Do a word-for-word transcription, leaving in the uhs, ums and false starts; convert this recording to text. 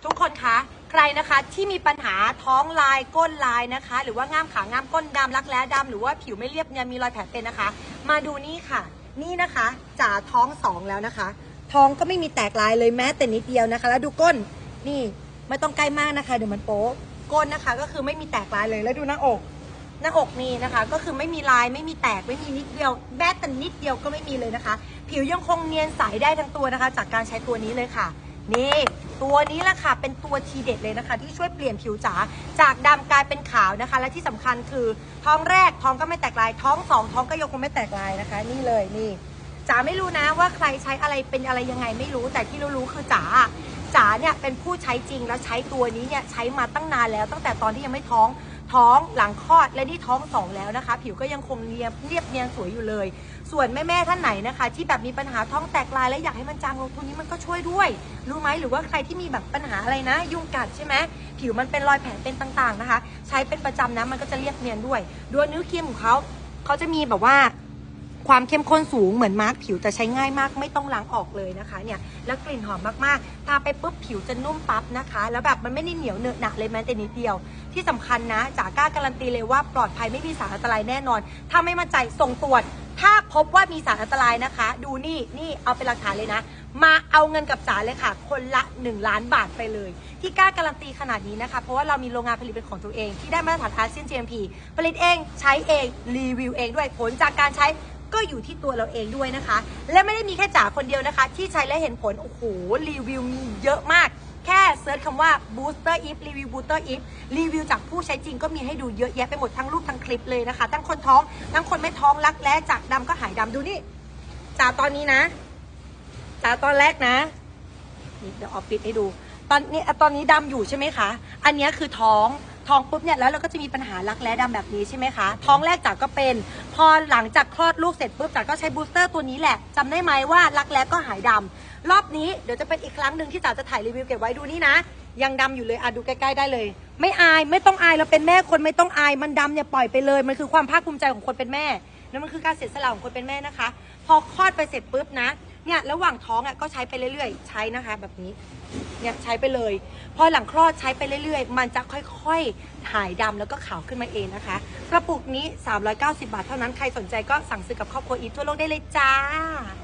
ทุกคนคะใครนะคะที่มีปัญหาท้องลายก้นลายนะคะหรือว่าง่ามขาง่ามก้นดำรักแร้ดำหรือว่าผิวไม่เรียบเนี่ยมีรอยแผลเป็นนะคะมาดูนี่ค่ะนี่นะคะจ๋าท้องสองแล้วนะคะท้องก็ไม่มีแตกลายเลยแม้แต่นิดเดียวนะคะแล้วดูก้นนี่ไม่ต้องใกล้มากนะคะเดี๋ยวมันโป๊ะก้นนะคะก็คือไม่มีแตกลายเลยแล้วดูหน้าอกหน้าอกนี่นะคะก็คือไม่มีลายไม่มีแตกไม่มีนิดเดียวแม้แต่นิดเดียวก็ไม่มีเลยนะคะผิวยังคงเนียนใสได้ทั้งตัวนะคะจากการใช้ตัวนี้เลยค่ะนี่ตัวนี้แหละค่ะเป็นตัวทีเด็ดเลยนะคะที่ช่วยเปลี่ยนผิวจ๋าจากดำกลายเป็นขาวนะคะและที่สำคัญคือท้องแรกท้องก็ไม่แตกลายท้องสองท้องก็ยังคงไม่แตกลายนะคะนี่เลยนี่จ๋าไม่รู้นะว่าใครใช้อะไรเป็นอะไรยังไงไม่รู้แต่ที่รู้ๆคือจ๋าจ๋าเนี่ยเป็นผู้ใช้จริงแล้วใช้ตัวนี้เนี่ยใช้มาตั้งนานแล้วตั้งแต่ตอนที่ยังไม่ท้องท้องหลังคลอดและนี่ท้องสองแล้วนะคะผิวก็ยังคงเรียบเรียบเนียนสวยอยู่เลยส่วนแม่ๆท่านไหนนะคะที่แบบมีปัญหาท้องแตกลายและอยากให้มันจางลงตัวนี้มันก็ช่วยด้วยรู้ไหมหรือว่าใครที่มีแบบปัญหาอะไรนะยุงกัดใช่ไหมผิวมันเป็นรอยแผลเป็นต่างๆนะคะใช้เป็นประจำนะมันก็จะเรียบเนียนด้วยด้วยเนื้อครีมของเขาเขาจะมีแบบว่าความเข้มข้นสูงเหมือนมาร์กผิวแต่ใช้ง่ายมากไม่ต้องล้างออกเลยนะคะเนี่ยแล้วกลิ่นหอมมากๆทาไปปุ๊บผิวจะนุ่มปั๊บนะคะแล้วแบบมันไม่ได้เหนียวเหนอะหนะเลยแม้แต่นิดเดียวที่สำคัญนะจ๋ากล้าการันตีเลยว่าปลอดภัยไม่มีสารอันตรายแน่นอนถ้าไม่มั่นใจส่งตรวจถ้าพบว่ามีสารอันตรายนะคะดูนี่นี่เอาเป็นหลักฐานเลยนะมาเอาเงินกับจ๋าเลยค่ะคนละหนึ่งล้านบาทไปเลยที่กล้าการันตีขนาดนี้นะคะเพราะว่าเรามีโรงงานผลิตเป็นของตัวเองที่ได้มาตรฐานอาเซียน จี เอ็ม พี ผลิตเองใช้เองรีวิวเองด้วยผลจากการใช้ก็อยู่ที่ตัวเราเองด้วยนะคะและไม่ได้มีแค่จ๋าคนเดียวนะคะที่ใช้และเห็นผลโอ้โหรีวิวมีเยอะมากแค่เซิร์ชคำว่า booster if รีวิว booster if รีวิวจากผู้ใช้จริงก็มีให้ดูเยอะแยะไปหมดทั้งรูปทั้งคลิปเลยนะคะทั้งคนท้องทั้งคนไม่ท้องรักแร้จากดำก็หายดำดูนี่จ๋าตอนนี้นะจ๋าตอนแรกนะนี่เดี๋ยวออฟฟิศให้ดูตอนนี้ตอนนี้ดำอยู่ใช่ไหมคะอันนี้คือท้องท้องปุ๊บเนี่ยแล้วเราก็จะมีปัญหารักแร้ดำแบบนี้ใช่ไหมคะท้องแรกจ๋าก็เป็นพอหลังจากคลอดลูกเสร็จปุ๊บจ๋าก็ใช้บูสเตอร์ตัวนี้แหละจำได้ไหมว่ารักแร้ก็หายดำรอบนี้เดี๋ยวจะเป็นอีกครั้งหนึ่งที่จ๋าจะถ่ายรีวิวเก็บไว้ดูนี่นะยังดำอยู่เลยอ่ะดูใกล้ๆได้เลยไม่อายไม่ต้องอายเราเป็นแม่คนไม่ต้องอายมันดำเนี่ยปล่อยไปเลยมันคือความภาคภูมิใจของคนเป็นแม่นั่นมันคือการเสียสละของคนเป็นแม่นะคะพอคลอดไปเสร็จปุ๊บนะเนี่ยระหว่างท้องอ่ะก็ใช้ไปเรื่อยๆใช้นะคะแบบนี้เนี่ยใช้ไปเลยพอหลังคลอดใช้ไปเรื่อยๆมันจะค่อยๆหายดำแล้วก็ขาวขึ้นมาเองนะคะกระปุกนี้สามร้อยเก้าสิบบาทเท่านั้นใครสนใจก็สั่งซื้อกับครอบครัวอีททั่วโลกได้เลยจ้า